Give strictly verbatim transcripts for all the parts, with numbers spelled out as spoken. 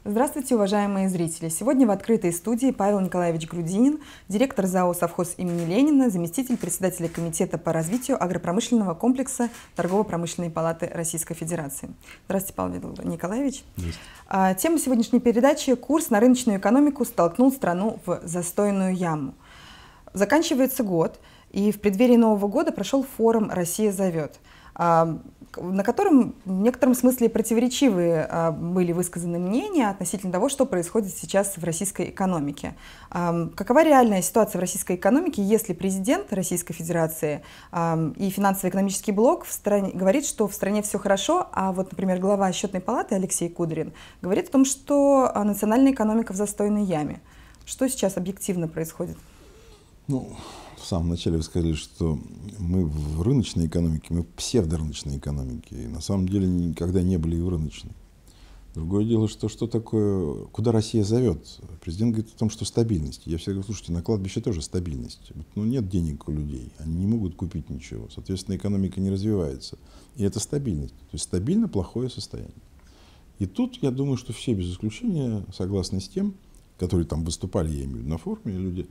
Здравствуйте, уважаемые зрители! Сегодня в открытой студии Павел Николаевич Грудинин, директор ЗАО «Совхоз имени Ленина», заместитель председателя Комитета по развитию агропромышленного комплекса Торгово-промышленной палаты Российской Федерации. Здравствуйте, Павел Николаевич. А, тема сегодняшней передачи – курс на рыночную экономику столкнул страну в застойную яму. Заканчивается год, и в преддверии Нового года прошел форум «Россия зовет», на котором в некотором смысле противоречивые были высказаны мнения относительно того, что происходит сейчас в российской экономике. Какова реальная ситуация в российской экономике, если президент Российской Федерации и финансово-экономический блок в стране говорит, что в стране все хорошо, а вот, например, глава Счетной палаты Алексей Кудрин говорит о том, что национальная экономика в застойной яме. Что сейчас объективно происходит? Ну, в самом начале вы сказали, что мы в рыночной экономике, мы в псевдорыночной экономике. И на самом деле никогда не были и в рыночной. Другое дело, что что такое, куда Россия зовет? Президент говорит о том, что стабильность. Я всегда говорю, слушайте, на кладбище тоже стабильность. Ну, нет денег у людей, они не могут купить ничего. Соответственно, экономика не развивается. И это стабильность. То есть стабильно плохое состояние. И тут, я думаю, что все без исключения согласны с тем, которые там выступали, я имею в виду, на форуме люди,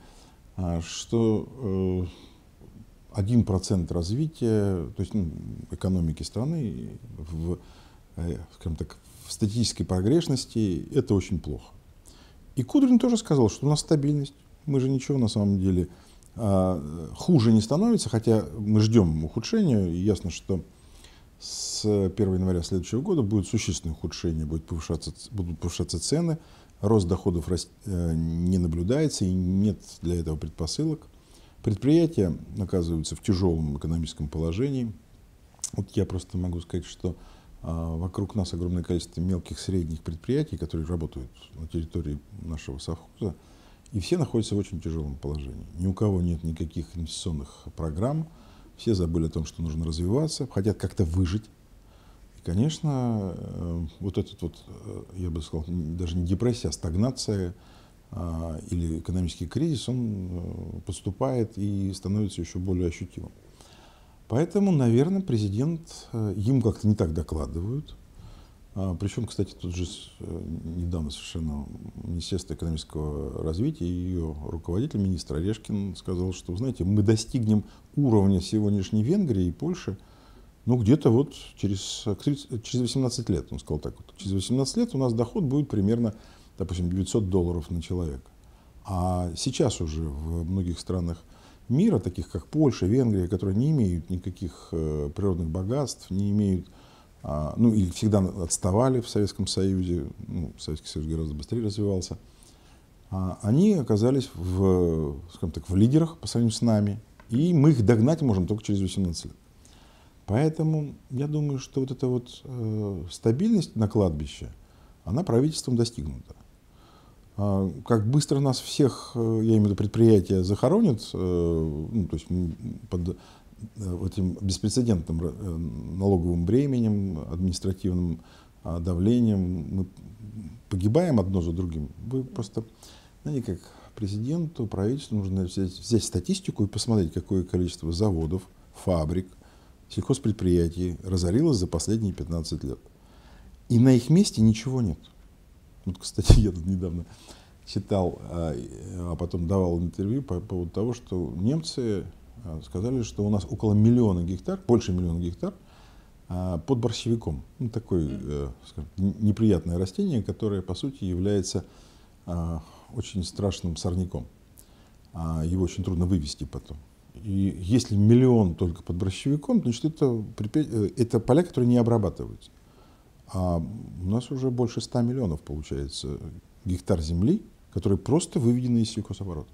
что один процент развития, то есть ну, экономики страны в, скажем так, в статистической погрешности это очень плохо. И Кудрин тоже сказал, что у нас стабильность, мы же ничего на самом деле хуже не становится, хотя мы ждем ухудшения, и ясно, что с первого января следующего года будет существенное ухудшение, будет повышаться, будут повышаться цены, рост доходов не наблюдается и нет для этого предпосылок. Предприятия оказываются в тяжелом экономическом положении. Вот я просто могу сказать, что а, вокруг нас огромное количество мелких, средних предприятий, которые работают на территории нашего совхоза, и все находятся в очень тяжелом положении. Ни у кого нет никаких инвестиционных программ, все забыли о том, что нужно развиваться, хотят как-то выжить. Конечно, вот этот вот, я бы сказал, даже не депрессия, а стагнация а, или экономический кризис, он поступает и становится еще более ощутимым. Поэтому, наверное, президент, им как-то не так докладывают. А, причем, кстати, тут же недавно совершенно Министерство экономического развития и ее руководитель, министр Орешкин, сказал, что, вы знаете, мы достигнем уровня сегодняшней Венгрии и Польши, ну, где-то вот через, через восемнадцать лет, он сказал так, вот, через восемнадцать лет у нас доход будет примерно, допустим, девятьсот долларов на человека. А сейчас уже в многих странах мира, таких как Польша, Венгрия, которые не имеют никаких э, природных богатств, не имеют, а, ну, или всегда отставали в Советском Союзе, ну, Советский Союз гораздо быстрее развивался, а, они оказались в, скажем так, в лидерах по сравнению с нами, и мы их догнать можем только через восемнадцать лет. Поэтому я думаю, что вот эта вот э, стабильность на кладбище, она правительством достигнута. А, как быстро нас всех, э, я имею в виду предприятия, захоронят, э, ну, то есть под э, этим беспрецедентным э, налоговым бременем, административным э, давлением, мы погибаем одно за другим. Вы просто, знаете, как президенту, правительству нужно взять, взять статистику и посмотреть, какое количество заводов, фабрик, сельхозпредприятий разорилось за последние пятнадцать лет. И на их месте ничего нет. Вот, кстати, я тут недавно читал, а, а потом давал интервью по поводу того, что немцы сказали, что у нас около миллиона гектар, больше миллиона гектар а, под борщевиком. Ну, такое э, скажем, неприятное растение, которое, по сути, является а, очень страшным сорняком. А, его очень трудно вывести потом. И если миллион только под борщевиком, значит, это, это поля, которые не обрабатываются. А у нас уже больше ста миллионов, получается, гектар земли, которые просто выведены из сельхозоборота.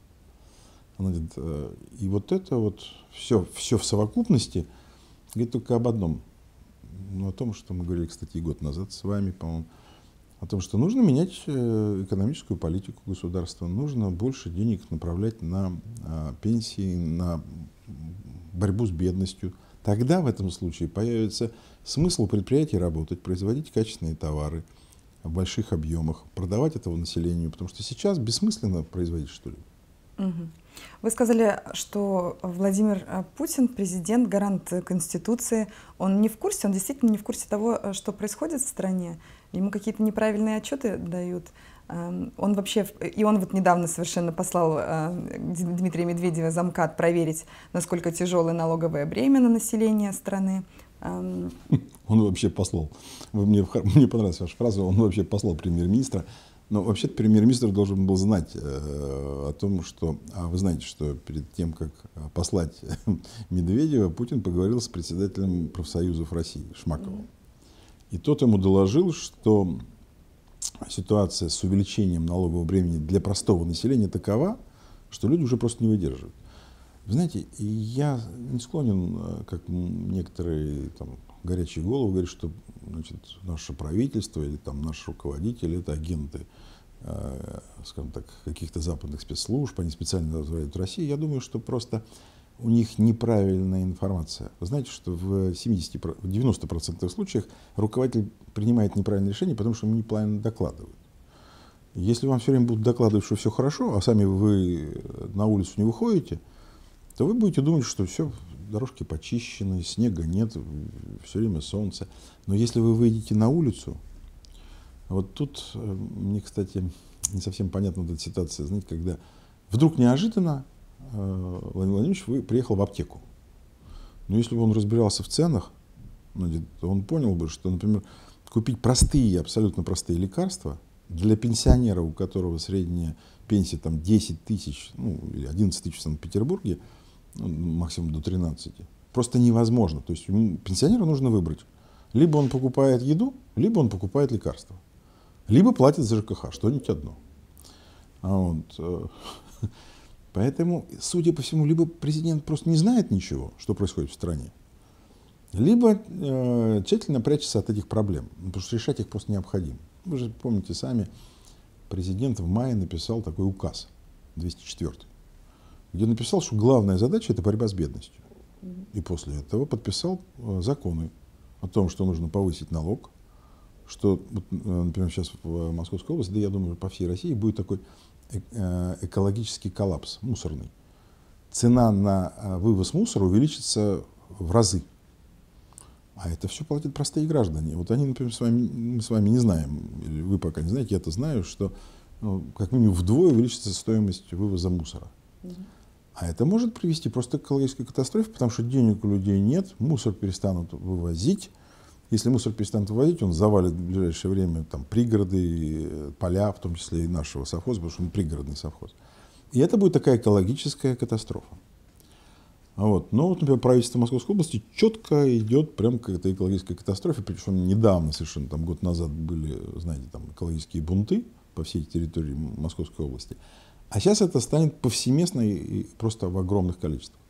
И вот это вот все, все в совокупности говорит только об одном. Ну, о том, что мы говорили, кстати, и год назад с вами, по-моему, о том, что нужно менять экономическую политику государства, нужно больше денег направлять на а, пенсии, на борьбу с бедностью. Тогда в этом случае появится смысл у предприятий работать, производить качественные товары в больших объемах, продавать этого населению, потому что сейчас бессмысленно производить что-либо. Угу. Вы сказали, что Владимир Путин, президент, гарант Конституции, он не в курсе, он действительно не в курсе того, что происходит в стране. ему какие-то неправильные отчеты дают. Он вообще, и он вот недавно совершенно послал Дмитрия Медведева, замкад, проверить, насколько тяжелое налоговое бремя на население страны. Он вообще послал. Мне, мне понравилась ваша фраза, он вообще послал премьер-министра. Но вообще-то премьер-министр должен был знать э, о том, что... А вы знаете, что перед тем, как послать Медведева, Путин поговорил с председателем профсоюзов России Шмаковым. И тот ему доложил, что ситуация с увеличением налогового бремени для простого населения такова, что люди уже просто не выдерживают. Вы знаете, я не склонен, как некоторые там, горячие головы, говорят, что значит, наше правительство или там, наши руководители это агенты э, скажем так, каких-то западных спецслужб, они специально развивают Россию. Я думаю, что просто у них неправильная информация. Вы знаете, что в семидесяти, в девяноста процентах случаев руководитель принимает неправильное решение, потому что ему неправильно докладывают. Если вам все время будут докладывать, что все хорошо, а сами вы на улицу не выходите, то вы будете думать, что все, дорожки почищены, снега нет, все время солнце. Но если вы выйдете на улицу, вот тут мне, кстати, не совсем понятна эта ситуация, знаете, когда вдруг неожиданно Владимир Владимирович вы приехал в аптеку. Но если бы он разбирался в ценах, то он понял бы, что, например, купить простые, абсолютно простые лекарства для пенсионера, у которого средняя пенсия там десять тысяч, ну, или одиннадцать тысяч в Санкт-Петербурге, ну, максимум до тринадцати, просто невозможно. То есть ему, пенсионеру нужно выбрать. Либо он покупает еду, либо он покупает лекарства. Либо платит за ЖКХ, что-нибудь одно. Вот. Поэтому, судя по всему, либо президент просто не знает ничего, что происходит в стране, либо э, тщательно прячется от этих проблем, потому что решать их просто необходимо. Вы же помните сами, президент в мае написал такой указ, двести четвёртый, где написал, что главная задача – это борьба с бедностью. И после этого подписал э, законы о том, что нужно повысить налог, что, вот, например, сейчас в Московской области, да я думаю, по всей России будет такой экологический коллапс, мусорный. Цена на вывоз мусора увеличится в разы. А это все платят простые граждане. Вот они, например, с вами, мы с вами не знаем, или вы пока не знаете, я-то знаю, что ну, как минимум вдвое увеличится стоимость вывоза мусора. Mm-hmm. А это может привести просто к экологической катастрофе, потому что денег у людей нет, мусор перестанут вывозить. Если мусор перестанут вывозить, он завалит в ближайшее время там, пригороды, поля, в том числе и нашего совхоза, потому что он пригородный совхоз. И это будет такая экологическая катастрофа. Вот. Но, вот, например, правительство Московской области четко идет прямо к этой экологической катастрофе, причем недавно, совершенно там, год назад были, знаете, там, экологические бунты по всей территории Московской области. А сейчас это станет повсеместно и просто в огромных количествах.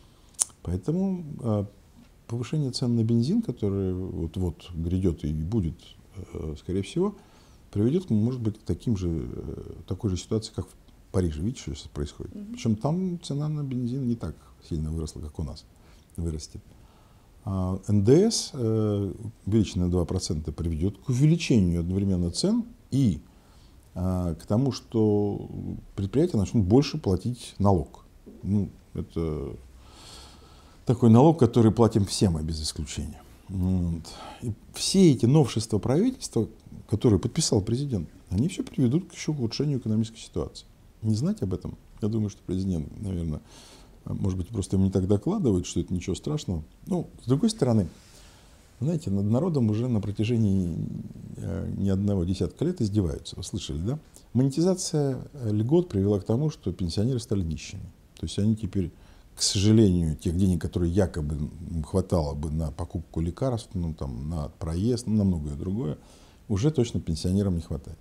Поэтому повышение цен на бензин, которое вот-вот грядет и будет, скорее всего, приведет, может быть, к таким же, такой же ситуации, как в Париже. Видите, что сейчас происходит? Mm-hmm. Причем там цена на бензин не так сильно выросла, как у нас вырастет. А эн дэ эс, увеличенный на два процента, приведет к увеличению одновременно цен и а, к тому, что предприятия начнут больше платить налог. Ну, это такой налог, который платим все мы без исключения. Вот. И все эти новшества правительства, которые подписал президент, они все приведут к еще улучшению экономической ситуации. Не знать об этом, я думаю, что президент, наверное, может быть, просто ему не так докладывает, что это ничего страшного. Ну, с другой стороны, знаете, над народом уже на протяжении не одного десятка лет издеваются. Вы слышали, да? Монетизация льгот привела к тому, что пенсионеры стали нищими. То есть они теперь, к сожалению, тех денег, которые якобы им хватало бы на покупку лекарств, ну, там, на проезд, ну, на многое другое, уже точно пенсионерам не хватает.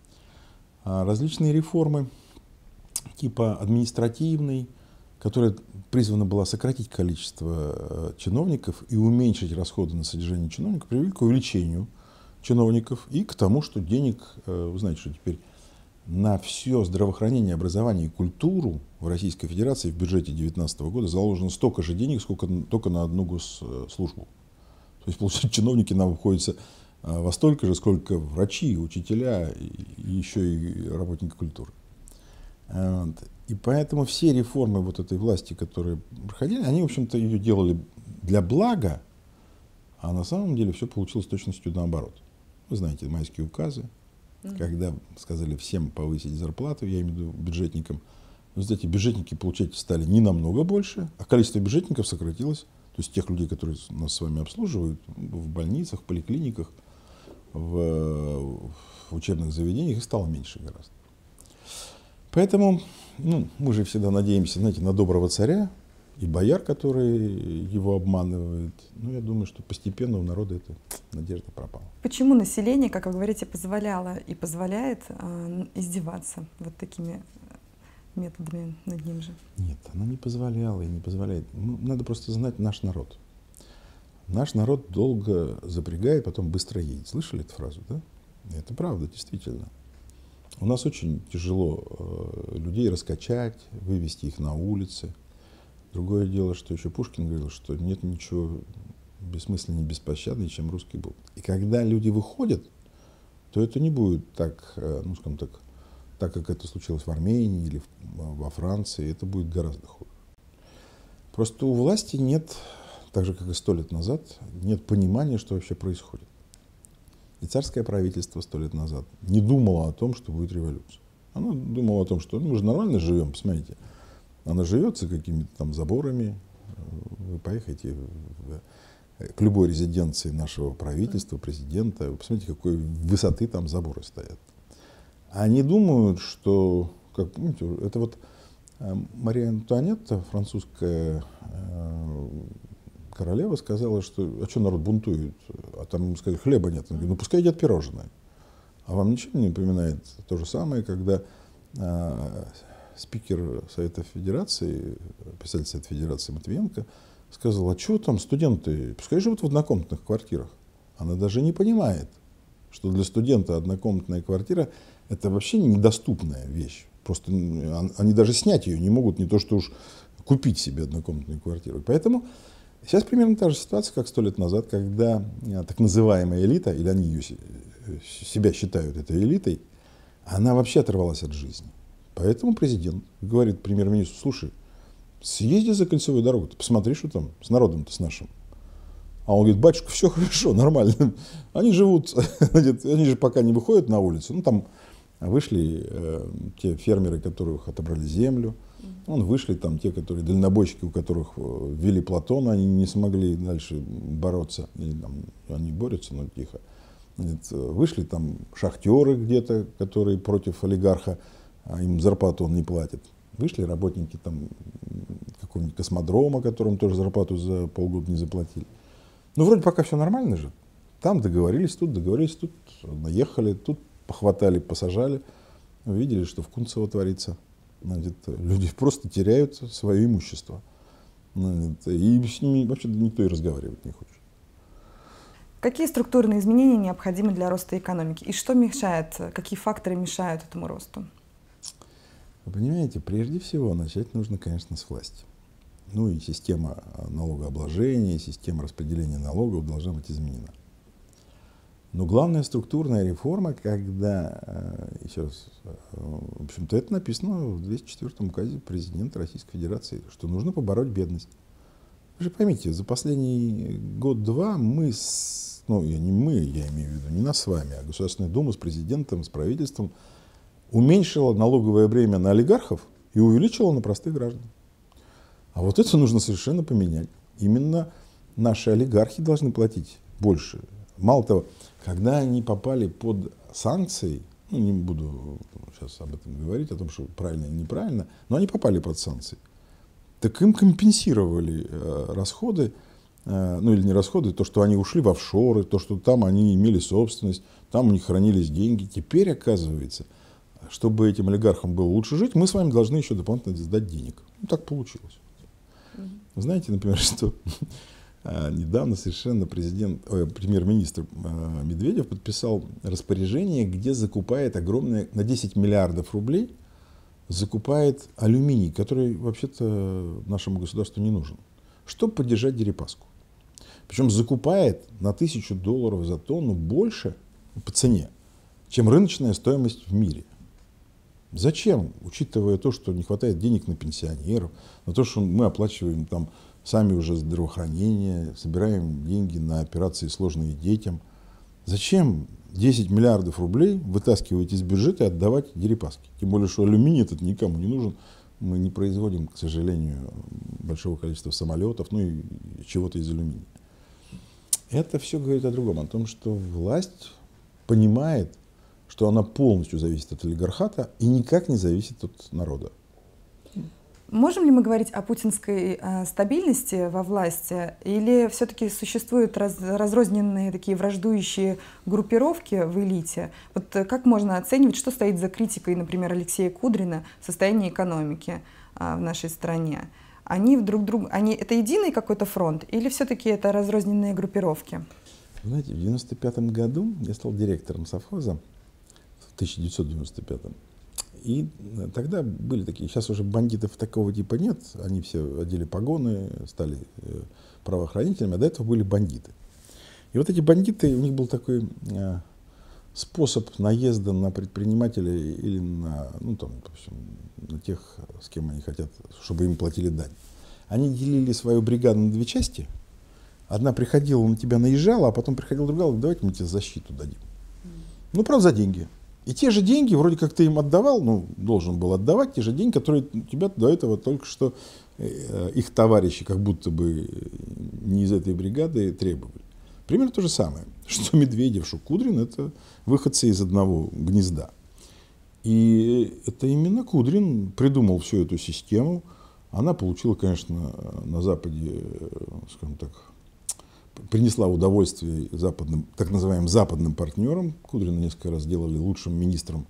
А различные реформы типа административной, которая призвана была сократить количество чиновников и уменьшить расходы на содержание чиновников, привели к увеличению чиновников и к тому, что денег, вы знаете, что теперь на все здравоохранение, образование и культуру в Российской Федерации в бюджете две тысячи девятнадцатого года заложено столько же денег, сколько только на одну госслужбу. То есть, получается, чиновники нам обходятся во столько же, сколько врачи, учителя и еще и работники культуры. И поэтому все реформы вот этой власти, которые проходили, они, в общем-то, ее делали для блага, а на самом деле все получилось с точностью наоборот. Вы знаете, майские указы, mm-hmm. когда сказали всем повысить зарплату, я имею в виду бюджетникам. Но, знаете, бюджетники, получать стали не намного больше, а количество бюджетников сократилось. То есть тех людей, которые нас с вами обслуживают в больницах, в поликлиниках, в, в учебных заведениях, их стало меньше гораздо. Поэтому ну, мы же всегда надеемся, знаете, на доброго царя и бояр, которые его обманывают. Но я думаю, что постепенно у народа эта надежда пропала. Почему население, как вы говорите, позволяло и позволяет э, издеваться вот такими методами над ним же? Нет, оно не позволяло и не позволяет. Ну, надо просто знать наш народ. Наш народ долго запрягает, потом быстро едет. Слышали эту фразу, да? Это правда, действительно. У нас очень тяжело э, людей раскачать, вывести их на улицы. Другое дело, что еще Пушкин говорил, что нет ничего бессмысленнее, беспощаднее, чем русский бунт. И когда люди выходят, то это не будет так, э, ну, скажем так, так, как это случилось в Армении или во Франции, это будет гораздо хуже. Просто у власти нет, так же, как и сто лет назад, нет понимания, что вообще происходит. И царское правительство сто лет назад не думало о том, что будет революция. Оно думало о том, что ну, мы же нормально живем, посмотрите. Она живет за какими-то там заборами. Вы поехаете в, к любой резиденции нашего правительства, президента, вы посмотрите, какой высоты там заборы стоят. Они думают, что, как помните, это вот Мария Антуанетта, французская э, королева, сказала, что а что народ бунтует, а там ему сказали, хлеба нет. Она говорит, ну пускай едят пирожное. А вам ничего не напоминает то же самое, когда э, спикер Совета Федерации, председатель Совета Федерации Матвиенко сказал, а что там студенты, пускай живут в однокомнатных квартирах. Она даже не понимает, что для студента однокомнатная квартира это вообще недоступная вещь. Просто они даже снять ее не могут, не то что уж купить себе однокомнатную квартиру. Поэтому сейчас примерно та же ситуация, как сто лет назад, когда так называемая элита, или они ее, себя считают этой элитой, она вообще оторвалась от жизни. Поэтому президент говорит премьер-министру, слушай, съезди за кольцевую дорогу, ты посмотри, что там с народом-то с нашим. А он говорит, батюшка, все хорошо, нормально. Они живут, они же пока не выходят на улицу. Ну, там вышли э, те фермеры, которых отобрали землю. Вон вышли там те, которые дальнобойщики, у которых ввели Платона, они не смогли дальше бороться. Или, там, они борются, но тихо. Значит, вышли там шахтеры где-то, которые против олигарха, а им зарплату он не платит. Вышли работники там какого-нибудь космодрома, которым тоже зарплату за полгода не заплатили. Ну, вроде пока все нормально же. Там договорились, тут договорились, тут наехали, тут похватали, посажали. Видели, что в Кунцево творится. Значит, люди просто теряют свое имущество. Значит, и с ними вообще никто и разговаривать не хочет. Какие структурные изменения необходимы для роста экономики? И что мешает, какие факторы мешают этому росту? Вы понимаете, прежде всего начать нужно, конечно, с власти. Ну и система налогообложения, система распределения налогов должна быть изменена. Но главная структурная реформа, когда, еще раз, в общем-то, это написано в двести четвёртом указе президента Российской Федерации, что нужно побороть бедность. Вы же поймите, за последний год-два мы, с, ну не мы, я имею в виду, не нас с вами, а Государственная Дума с президентом, с правительством уменьшила налоговое бремя на олигархов и увеличила на простых граждан. А вот это нужно совершенно поменять. Именно наши олигархи должны платить больше. Мало того, когда они попали под санкции, ну, не буду сейчас об этом говорить, о том, что правильно или неправильно, но они попали под санкции, так им компенсировали э, расходы, э, ну или не расходы, то, что они ушли в офшоры, то, что там они имели собственность, там у них хранились деньги. Теперь, оказывается, чтобы этим олигархам было лучше жить, мы с вами должны еще дополнительно сдать денег. Ну, так получилось. Вы знаете, например, что недавно совершенно президент, э, премьер-министр э, Медведев подписал распоряжение, где закупает огромное, на десять миллиардов рублей, закупает алюминий, который вообще-то нашему государству не нужен, чтобы поддержать Дерипаску. Причем закупает на тысячу долларов за тонну больше по цене, чем рыночная стоимость в мире. Зачем, учитывая то, что не хватает денег на пенсионеров, на то, что мы оплачиваем там сами уже здравоохранение, собираем деньги на операции, сложные детям. Зачем десять миллиардов рублей вытаскивать из бюджета и отдавать Дерипаске. Тем более, что алюминий этот никому не нужен. Мы не производим, к сожалению, большого количества самолетов, ну и чего-то из алюминия. Это все говорит о другом, о том, что власть понимает, что она полностью зависит от олигархата и никак не зависит от народа. Можем ли мы говорить о путинской э, стабильности во власти, или все-таки существуют раз, разрозненные такие враждующие группировки в элите? Вот э, как можно оценивать, что стоит за критикой, например, Алексея Кудрина состояния экономики э, в нашей стране? Они друг другу, они это единый какой-то фронт, или все-таки это разрозненные группировки? Знаете, в девяносто пятом году я стал директором совхоза, в тысяча девятьсот девяносто пятом. И тогда были такие, сейчас уже бандитов такого типа нет, они все одели погоны, стали правоохранителями, а до этого были бандиты. И вот эти бандиты, у них был такой э, способ наезда на предпринимателей или на, ну, там, в общем, на тех, с кем они хотят, чтобы им платили дань. Они делили свою бригаду на две части. Одна приходила, на тебя наезжала, а потом приходила другая, говорит, давайте мы тебе защиту дадим. Ну, правда, за деньги. И те же деньги, вроде как ты им отдавал, ну, должен был отдавать те же деньги, которые у тебя до этого только что э, их товарищи как будто бы не из этой бригады требовали. Примерно то же самое, что Медведев, что Кудрин — это выходцы из одного гнезда. И это именно Кудрин придумал всю эту систему. Она получила, конечно, на Западе, скажем так, принесла удовольствие западным, так называемым западным партнерам. Кудрина несколько раз сделали лучшим министром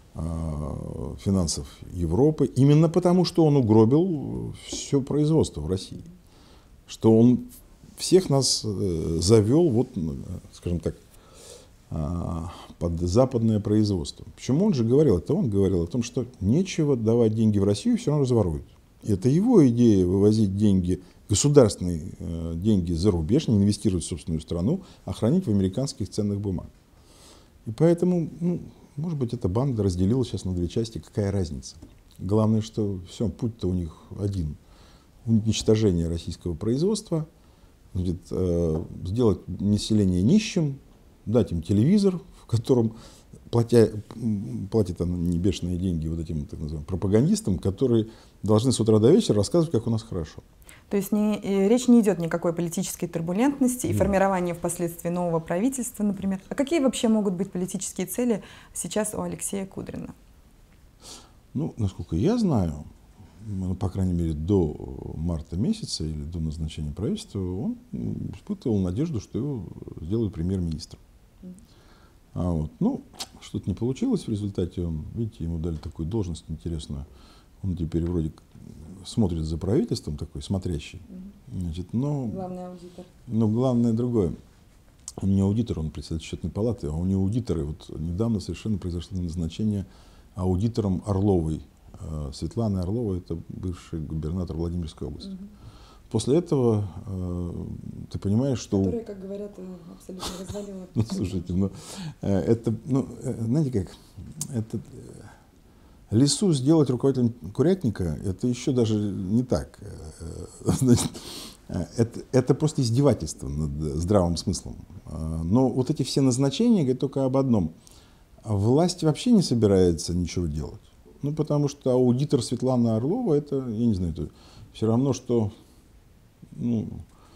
э, финансов Европы, именно потому, что он угробил все производство в России. Что он всех нас э, завел, вот, скажем так, э, под западное производство. Почему он же говорил, это он говорил о том, что нечего давать деньги в Россию, все равно разворуют. Это его идея вывозить деньги, государственные э, деньги за рубеж, не инвестировать в собственную страну, а хранить в американских ценных бумагах. И поэтому, ну, может быть, эта банда разделилась сейчас на две части, какая разница. Главное, что все, путь-то у них один. Уничтожение российского производства, значит, э, сделать население нищим, дать им телевизор, в котором платя, платят не бешеные деньги вот этим так называемым пропагандистам, которые должны с утра до вечера рассказывать, как у нас хорошо. То есть не, речь не идет ни о какой политической турбулентности и Нет. формировании впоследствии нового правительства, например. А какие вообще могут быть политические цели сейчас у Алексея Кудрина? Ну, насколько я знаю, ну, по крайней мере, до марта месяца или до назначения правительства, он испытывал надежду, что его сделают премьер-министром. Mm. А вот, ну, что-то не получилось в результате. Он, видите, ему дали такую должность интересную. Он теперь вроде смотрит за правительством, такой смотрящий. Mm-hmm. Значит, но, главный аудитор. Но главное другое. Он не аудитор, он председатель счетной палаты, а у него аудиторы. Вот недавно совершенно произошло назначение аудитором Орловой. Светлана Орлова — это бывший губернатор Владимирской области. Mm-hmm. После этого ты понимаешь, что... Которая, как говорят, абсолютно развалила. Ну, слушайте, ну, это, ну, знаете как, это... Лису сделать руководителем курятника — это еще даже не так. Это, это просто издевательство над здравым смыслом. Но вот эти все назначения говорят только об одном. Власть вообще не собирается ничего делать. Ну, потому что аудитор Светлана Орлова — это, я не знаю, это все равно, что, ну,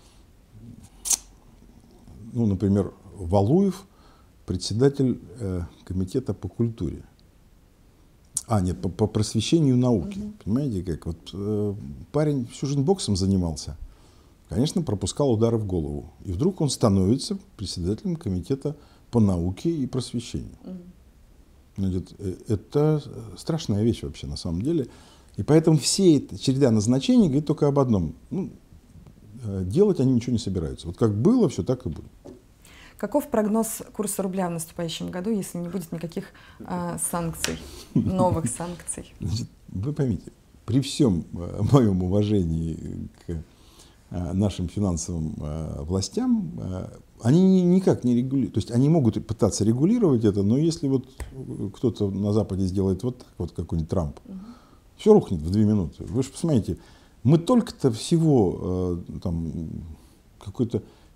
ну например, Валуев, председатель э, комитета по культуре. А, нет, по, по просвещению науки. Uh-huh. Понимаете, как вот э, парень всю жизнь боксом занимался, конечно, пропускал удары в голову. И вдруг он становится председателем комитета по науке и просвещению. Uh-huh. Значит, это страшная вещь вообще на самом деле. И поэтому все эта череда назначений говорит только об одном. Ну, делать они ничего не собираются. Вот как было, все так и будет. Каков прогноз курса рубля в наступающем году, если не будет никаких а, санкций, новых санкций? Значит, вы поймите, при всем а, моем уважении к а, нашим финансовым а, властям, а, они никак не регулируют. То есть они могут пытаться регулировать это, но если вот кто-то на Западе сделает вот так, вот какой-нибудь Трамп, угу. все рухнет в две минуты. Вы же посмотрите, мы только-то всего а, там какой-то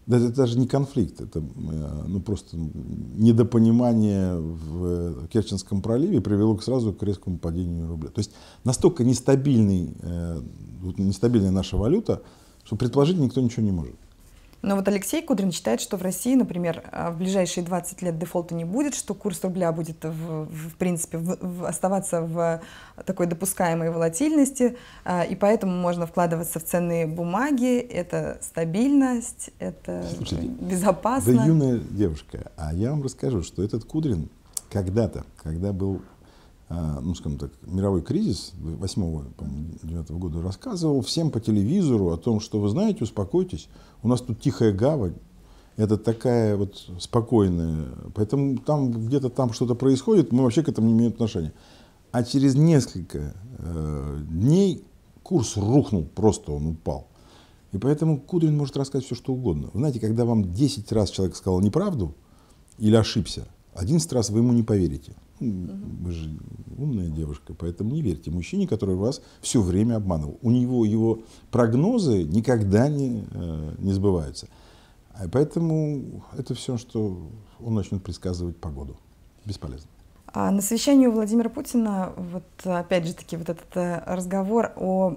Да, это даже не конфликт, это ну, просто недопонимание в Керченском проливе привело сразу к резкому падению рубля. То есть настолько нестабильный, нестабильная наша валюта, что предположить никто ничего не может. Но вот Алексей Кудрин считает, что в России, например, в ближайшие двадцать лет дефолта не будет, что курс рубля будет, в, в принципе, в, в, оставаться в такой допускаемой волатильности, и поэтому можно вкладываться в ценные бумаги. Это стабильность, это Слушайте, безопасно. Да, юная девушка, а я вам расскажу, что этот Кудрин когда-то, когда был, ну, скажем так, мировой кризис восьмого, девятого года, рассказывал всем по телевизору о том, что, вы знаете, успокойтесь, у нас тут тихая гавань, это такая вот спокойная, поэтому там где-то там что-то происходит, мы вообще к этому не имеем отношения. А через несколько э, дней курс рухнул, просто он упал. И поэтому Кудрин может рассказать все, что угодно. Вы знаете, когда вам десять раз человек сказал неправду или ошибся, одиннадцать раз вы ему не поверите. Вы же умная девушка, поэтому не верьте мужчине, который вас все время обманывал. У него его прогнозы никогда не, не сбываются. Поэтому это все, что он начнет предсказывать погоду. Бесполезно. А на совещании у Владимира Путина, вот опять же таки, вот этот разговор о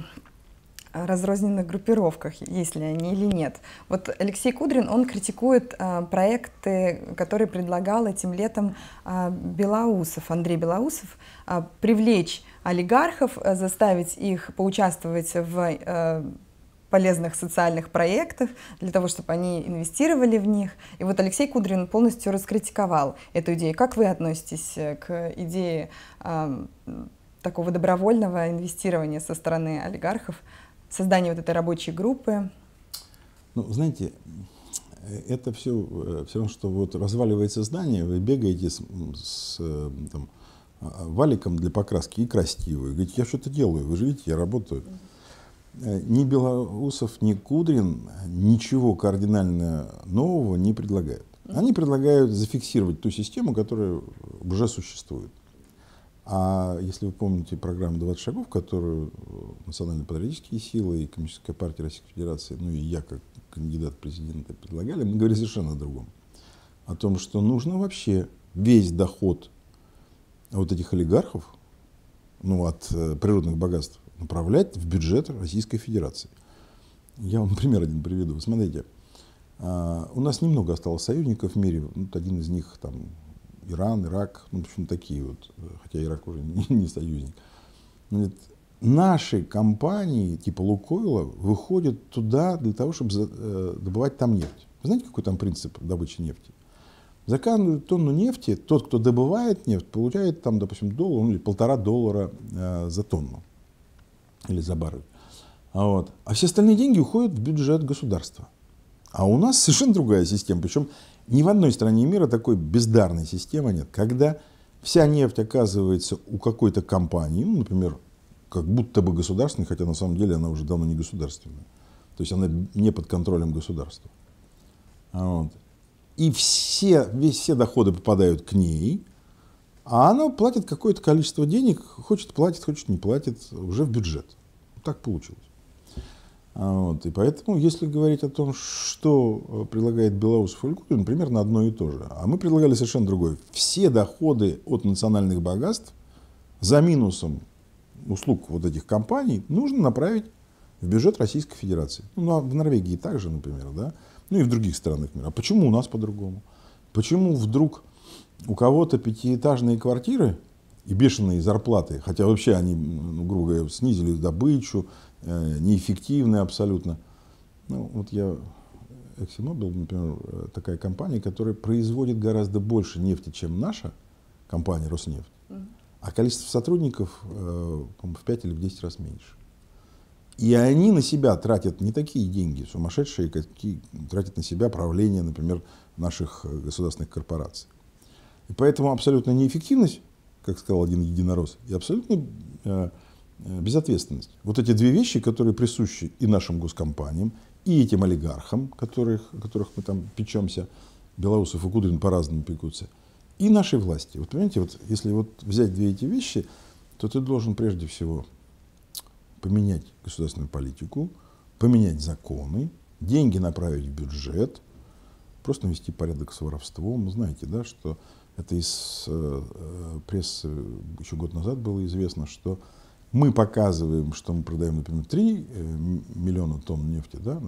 разрозненных группировках, есть ли они или нет. Вот Алексей Кудрин, он критикует а, проекты, которые предлагал этим летом а, Белоусов, Андрей Белоусов, а, привлечь олигархов, а, заставить их поучаствовать в а, полезных социальных проектах, для того, чтобы они инвестировали в них. И вот Алексей Кудрин полностью раскритиковал эту идею. Как вы относитесь к идее а, такого добровольного инвестирования со стороны олигархов, создание вот этой рабочей группы? Ну, знаете, это все, все равно, что вот разваливается здание, вы бегаете с, с там, валиком для покраски и красите его. И говорите, я что-то делаю, вы же видите, я работаю. Ни Белоусов, ни Кудрин ничего кардинально нового не предлагают. Они предлагают зафиксировать ту систему, которая уже существует. А если вы помните программу двадцать шагов, которую национально-патриотические силы и Коммунистическая партия Российской Федерации, ну и я как кандидат в президенты предлагали, мы говорили совершенно о другом. О том, что нужно вообще весь доход вот этих олигархов, ну, от э, природных богатств, направлять в бюджет Российской Федерации. Я вам пример один приведу. Смотрите, э, у нас немного осталось союзников в мире. Вот один из них там Иран, Ирак, ну, в общем, такие вот, хотя Ирак уже не, не союзник. Значит, наши компании типа Лукойла выходят туда для того, чтобы за, э, добывать там нефть. Вы знаете, какой там принцип добычи нефти? За каждую тонну нефти тот, кто добывает нефть, получает там, допустим, доллар, ну, или полтора доллара э, за тонну или за баррель. А, вот. а все остальные деньги уходят в бюджет государства. А у нас совершенно другая система. Причем ни в одной стране мира такой бездарной системы нет. Когда вся нефть оказывается у какой-то компании, ну, например, как будто бы государственной, хотя на самом деле она уже давно не государственная. То есть она не под контролем государства. А, вот. И все, весь, все доходы попадают к ней, а она платит какое-то количество денег, хочет платит, хочет не платит, уже в бюджет. Так получилось. Вот. И поэтому, если говорить о том, что предлагает Белоусов или Кудрин, примерно одно и то же. А мы предлагали совершенно другое. Все доходы от национальных богатств за минусом услуг вот этих компаний нужно направить в бюджет Российской Федерации. Ну, в Норвегии также, например, да? Ну и в других странах мира. А почему у нас по-другому? Почему вдруг у кого-то пятиэтажные квартиры и бешеные зарплаты, хотя вообще они, ну, грубо говоря, снизили добычу, э, неэффективны абсолютно. Ну, вот я, ExxonMobil, например, такая компания, которая производит гораздо больше нефти, чем наша компания Роснефть, mm-hmm. а количество сотрудников э, в пять или в десять раз меньше. И они на себя тратят не такие деньги сумасшедшие, какие тратят на себя правление, например, наших государственных корпораций. И поэтому абсолютная неэффективность, как сказал один единорос, и абсолютная э, безответственность. Вот эти две вещи, которые присущи и нашим госкомпаниям, и этим олигархам, которых, о которых мы там печемся, Белоусов и Кудрин по-разному пекутся, и нашей власти. Вот понимаете, вот если вот взять две эти вещи, то ты должен прежде всего поменять государственную политику, поменять законы, деньги направить в бюджет, просто навести порядок с воровством. Знаете, да, что это из э, прессы еще год назад было известно, что мы показываем, что мы продаем, например, три миллиона тонн нефти, да,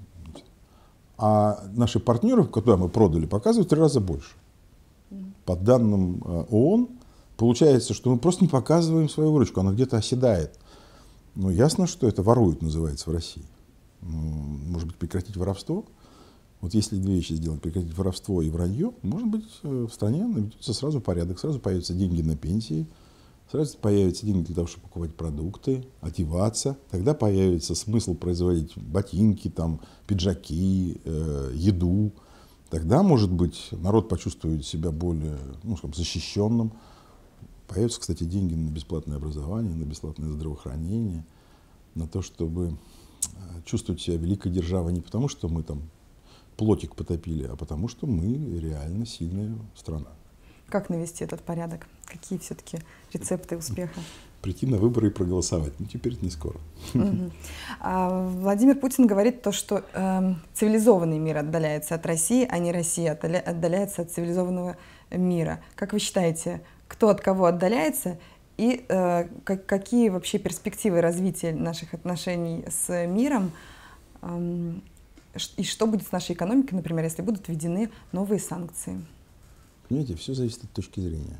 а наши партнеры, куда мы продали, показывают в три раза больше. По данным ООН, получается, что мы просто не показываем свою выручку, она где-то оседает. Ну, ясно, что это воруют, называется в России. Ну, может быть, прекратить воровство? Вот если две вещи сделать, прекратить воровство и вранье, может быть, в стране наведется сразу порядок, сразу появятся деньги на пенсии, сразу появятся деньги для того, чтобы покупать продукты, одеваться. Тогда появится смысл производить ботинки, там, пиджаки, э, еду. Тогда, может быть, народ почувствует себя более, ну, скажем, защищенным. Появятся, кстати, деньги на бесплатное образование, на бесплатное здравоохранение, на то, чтобы чувствовать себя великой державой не потому, что мы там плотик потопили, а потому, что мы реально сильная страна. Как навести этот порядок? Какие все-таки рецепты успеха? Прийти на выборы и проголосовать. Ну, теперь это не скоро. Угу. А Владимир Путин говорит то, что э, цивилизованный мир отдаляется от России, а не Россия отдаляется от цивилизованного мира. Как вы считаете, кто от кого отдаляется и э, как, какие вообще перспективы развития наших отношений с миром э, и что будет с нашей экономикой, например, если будут введены новые санкции? Понимаете, все зависит от точки зрения.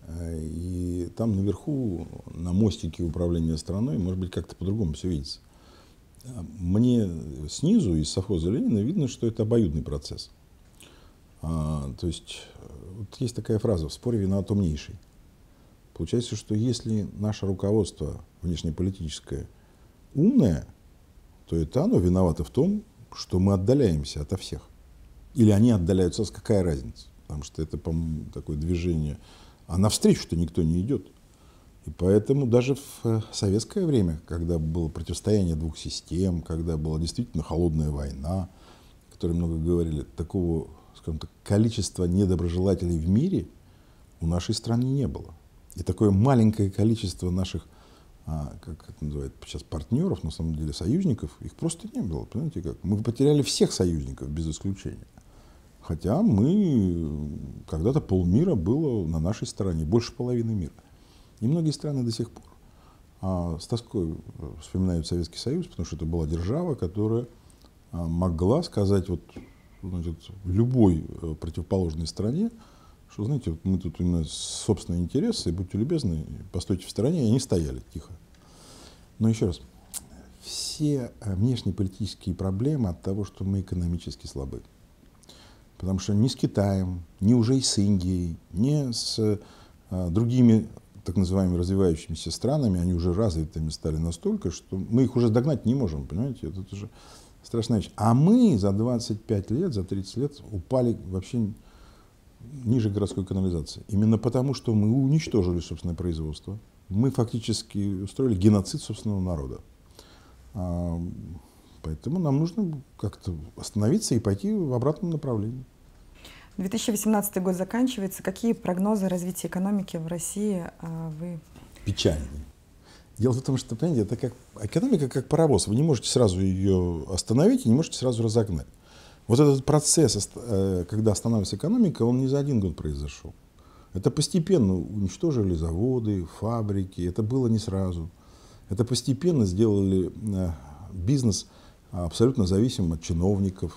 И там наверху, на мостике управления страной, может быть, как-то по-другому все видится. Мне снизу, из совхоза Ленина, видно, что это обоюдный процесс. А, то есть, вот есть такая фраза: в споре виноват умнейший. Получается, что если наше руководство внешнеполитическое умное, то это оно виновато в том, что мы отдаляемся ото всех. Или они отдаляются, какая разница? Потому что это, по-моему, такое движение. А навстречу-то никто не идет. И поэтому даже в советское время, когда было противостояние двух систем, когда была действительно холодная война, о которой много говорили, такого, скажем так, количества недоброжелателей в мире у нашей страны не было. И такое маленькое количество наших, а, как это называют сейчас, партнеров, на самом деле союзников, их просто не было. Понимаете как? Мы потеряли всех союзников без исключения. Хотя мы, когда-то полмира было на нашей стороне, больше половины мира. И многие страны до сих пор а, с тоской вспоминают Советский Союз, потому что это была держава, которая а, могла сказать вот, значит, любой а, противоположной стране, что, знаете, вот мы тут у нас собственные интересы, и будьте любезны, постойте в стороне, и они стояли тихо. Но еще раз, все внешнеполитические проблемы от того, что мы экономически слабы. Потому что ни с Китаем, ни уже и с Индией, ни с а, другими так называемыми развивающимися странами, они уже развитыми стали настолько, что мы их уже догнать не можем, понимаете, это, это же страшная вещь. А мы за двадцать пять лет, за тридцать лет упали вообще ниже городской канализации. Именно потому, что мы уничтожили собственное производство. Мы фактически устроили геноцид собственного народа. А, поэтому нам нужно как-то остановиться и пойти в обратном направлении. две тысячи восемнадцатый год заканчивается. Какие прогнозы развития экономики в России а, вы? Печальные. Дело в том, что, понимаете, это как экономика как паровоз. Вы не можете сразу ее остановить и не можете сразу разогнать. Вот этот процесс, когда останавливается экономика, он не за один год произошел. Это постепенно уничтожили заводы, фабрики. Это было не сразу. Это постепенно сделали бизнес абсолютно зависимым от чиновников,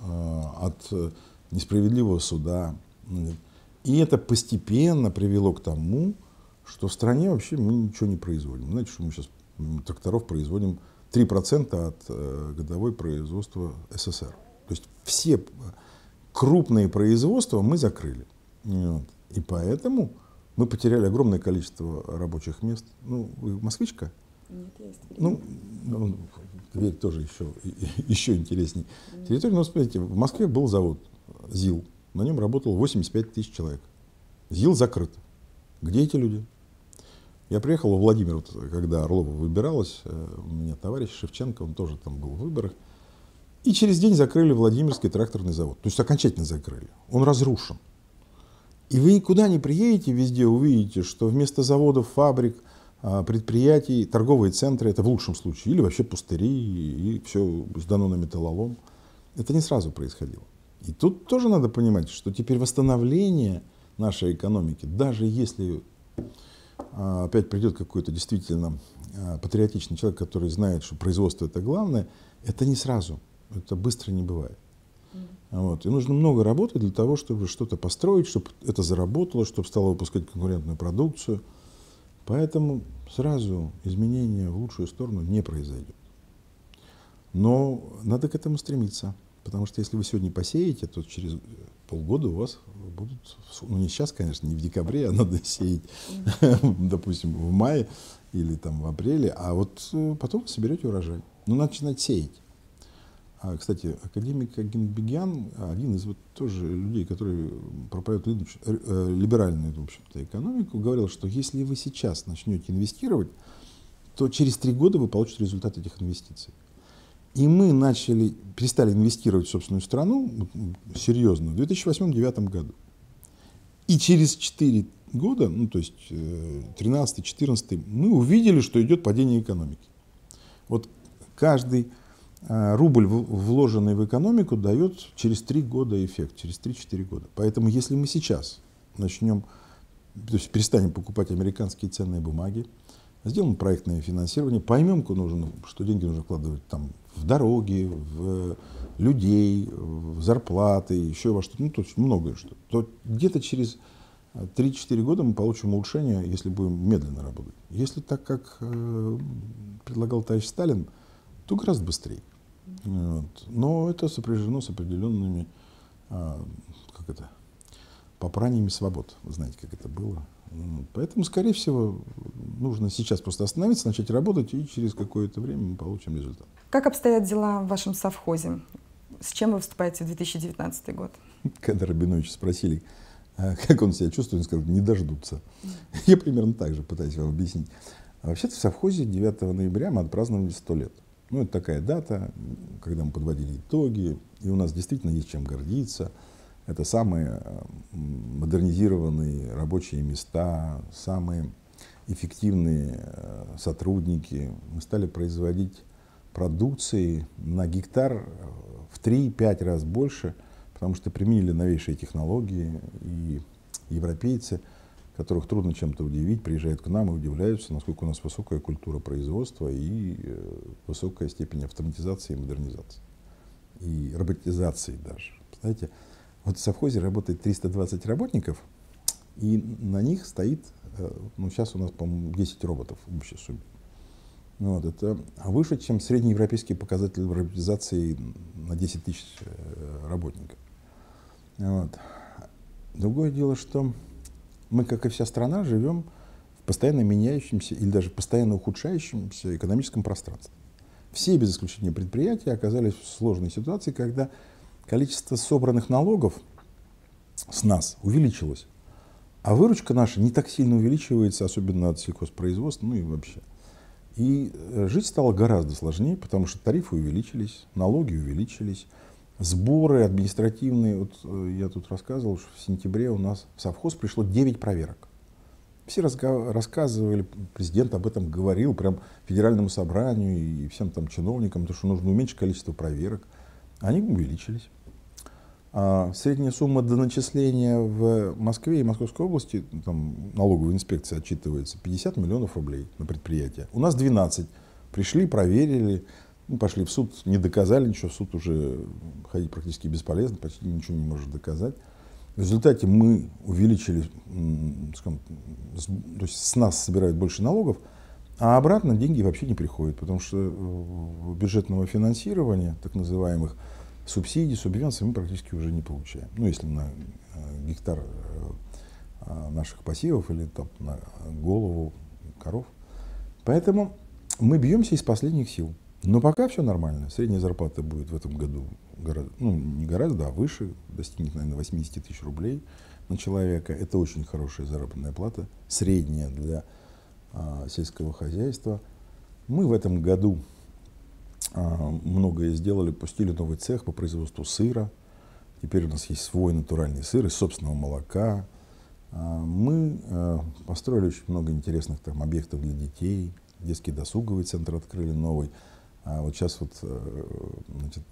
от несправедливого суда. И это постепенно привело к тому, что в стране вообще мы ничего не производим. Знаете, что мы сейчас тракторов производим три процента от э, годовой производства СССР. То есть все крупные производства мы закрыли. Вот. И поэтому мы потеряли огромное количество рабочих мест. Ну, вы москвичка? Нет, есть. Ну, ну, Тверь тоже еще, еще интересней. Mm. Территория, ну, смотрите, в Москве был завод ЗИЛ. На нем работало восемьдесят пять тысяч человек. ЗИЛ закрыт. Где эти люди? Я приехал во Владимир, вот, когда Орлова выбиралась, у меня товарищ Шевченко, он тоже там был в выборах. И через день закрыли Владимирский тракторный завод. То есть окончательно закрыли. Он разрушен. И вы никуда не приедете, везде увидите, что вместо заводов, фабрик, предприятий, торговые центры, это в лучшем случае, или вообще пустыри, и все сдано на металлолом. Это не сразу происходило. И тут тоже надо понимать, что теперь восстановление нашей экономики, даже если а, опять придет какой-то действительно а, патриотичный человек, который знает, что производство это главное, это не сразу, это быстро не бывает. Mm. Вот. И нужно много работать для того, чтобы что-то построить, чтобы это заработало, чтобы стало выпускать конкурентную продукцию. Поэтому сразу изменения в лучшую сторону не произойдет. Но надо к этому стремиться. Потому что если вы сегодня посеете, то через полгода у вас будут, ну не сейчас, конечно, не в декабре, а надо сеять, допустим, в мае или там в апреле, а вот потом вы соберете урожай. Ну, надо начинать сеять. А, кстати, академик Генбегян, один из вот тоже людей, которые проповедуют либеральную, в общем-то, экономику, говорил, что если вы сейчас начнете инвестировать, то через три года вы получите результат этих инвестиций. И мы начали, перестали инвестировать в собственную страну серьезно в две тысячи восьмом — две тысячи девятом году. И через четыре года, ну то есть тринадцатый — четырнадцатый, мы увидели, что идет падение экономики. Вот каждый э, рубль, в, вложенный в экономику, дает через три года эффект, через три-четыре года. Поэтому если мы сейчас начнем, то есть перестанем покупать американские ценные бумаги, сделаем проектное финансирование, поймем, что деньги нужно вкладывать там, в дороги, в людей, в зарплаты, еще во что-то, ну, то есть многое что. То где-то через три-четыре года мы получим улучшение, если будем медленно работать. Если так, как э, предлагал товарищ Сталин, то гораздо быстрее. Вот. Но это сопряжено с определенными э, как это, попраниями свобод. Вы знаете, как это было. Поэтому, скорее всего, нужно сейчас просто остановиться, начать работать, и через какое-то время мы получим результат. Как обстоят дела в вашем совхозе? С чем вы вступаете в две тысячи девятнадцатый год? Когда Рабиновича спросили, как он себя чувствует, он сказал, не дождутся. Я примерно так же пытаюсь вам объяснить. А вообще-то в совхозе девятого ноября мы отпраздновали сто лет. Ну, это такая дата, когда мы подводили итоги, и у нас действительно есть чем гордиться. Это самые модернизированные рабочие места, самые эффективные сотрудники. Мы стали производить продукции на гектар в три-пять раз больше, потому что применили новейшие технологии. И европейцы, которых трудно чем-то удивить, приезжают к нам и удивляются, насколько у нас высокая культура производства и высокая степень автоматизации и модернизации. И роботизации даже. Знаете, вот в совхозе работает триста двадцать работников, и на них стоит, ну сейчас у нас, по-моему, десять роботов в общей сумме. Вот, это выше, чем среднеевропейский показатель роботизации на десять тысяч работников. Вот. Другое дело, что мы, как и вся страна, живем в постоянно меняющемся или даже постоянно ухудшающемся экономическом пространстве. Все, без исключения предприятия, оказались в сложной ситуации, когда количество собранных налогов с нас увеличилось, а выручка наша не так сильно увеличивается, особенно от сельхозпроизводства, ну и вообще. И жить стало гораздо сложнее, потому что тарифы увеличились, налоги увеличились, сборы административные. Вот я тут рассказывал, что в сентябре у нас в совхоз пришло девять проверок. Все рассказывали, президент об этом говорил, прям федеральному собранию и всем там чиновникам, то, что нужно уменьшить количество проверок. Они увеличились. А средняя сумма доначисления в Москве и Московской области, там налоговая инспекция отчитывается, пятьдесят миллионов рублей на предприятие. У нас двенадцать. Пришли, проверили, ну, пошли в суд, не доказали ничего, в суд уже ходить практически бесполезно, почти ничего не может доказать. В результате мы увеличили, скажем, то есть с нас собирают больше налогов, а обратно деньги вообще не приходят, потому что бюджетного финансирования, так называемых субсидий, субвенций мы практически уже не получаем. Ну, если на гектар наших пассивов или там, на голову коров. Поэтому мы бьемся из последних сил. Но пока все нормально. Средняя зарплата будет в этом году гораздо, ну, не гораздо, а выше, достигнет, наверное, восемьдесят тысяч рублей на человека. Это очень хорошая заработная плата, средняя для а, сельского хозяйства. Мы в этом году а, многое сделали, пустили новый цех по производству сыра. Теперь у нас есть свой натуральный сыр из собственного молока. А, мы а, построили очень много интересных там объектов для детей. Детский досуговый центр открыли новый. А вот сейчас вот, значит,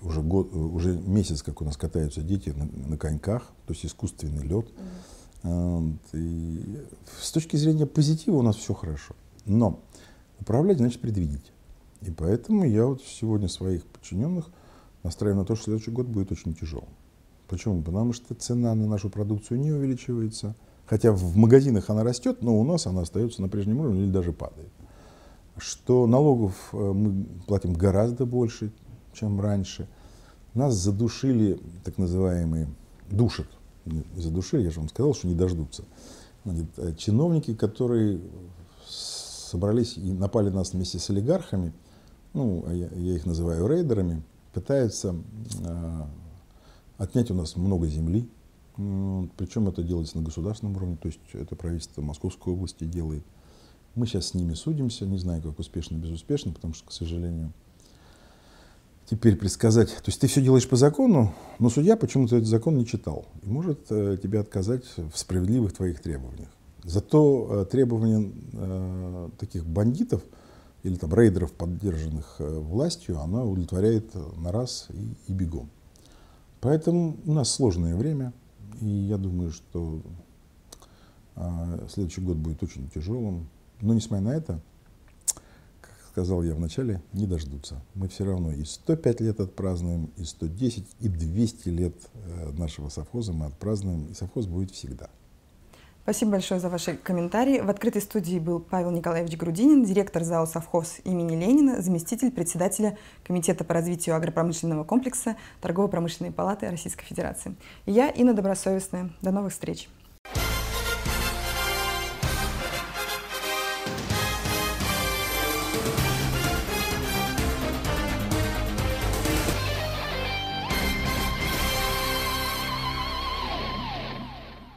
уже, год, уже месяц, как у нас катаются дети на, на коньках, то есть искусственный лед. Mm. И с точки зрения позитива у нас все хорошо. Но управлять значит предвидеть. И поэтому я вот сегодня своих подчиненных настраиваю на то, что следующий год будет очень тяжелым. Почему? Потому что цена на нашу продукцию не увеличивается. Хотя в магазинах она растет, но у нас она остается на прежнем уровне или даже падает. Что налогов мы платим гораздо больше, чем раньше. Нас задушили, так называемые, душат. Задушили, я же вам сказал, что не дождутся. Значит, чиновники, которые собрались и напали на нас вместе с олигархами, ну, я, я их называю рейдерами, пытаются э, отнять у нас много земли. Ну, причем это делается на государственном уровне, то есть это правительство Московской области делает. Мы сейчас с ними судимся, не знаю, как успешно, безуспешно, потому что, к сожалению, теперь предсказать... То есть ты все делаешь по закону, но судья почему-то этот закон не читал и может э, тебе отказать в справедливых твоих требованиях. Зато э, требования э, таких бандитов или там рейдеров, поддержанных э, властью, она удовлетворяет на раз и, и бегом. Поэтому у нас сложное время, и я думаю, что э, следующий год будет очень тяжелым. Но, несмотря на это, как сказал я вначале, не дождутся. Мы все равно и сто пять лет отпразднуем, и сто десять, и двести лет нашего совхоза мы отпразднуем, и совхоз будет всегда. Спасибо большое за ваши комментарии. В открытой студии был Павел Николаевич Грудинин, директор ЗАО «Совхоз» имени Ленина, заместитель председателя Комитета по развитию агропромышленного комплекса Торгово-промышленной палаты Российской Федерации. И я, Инна Добросовестная. До новых встреч!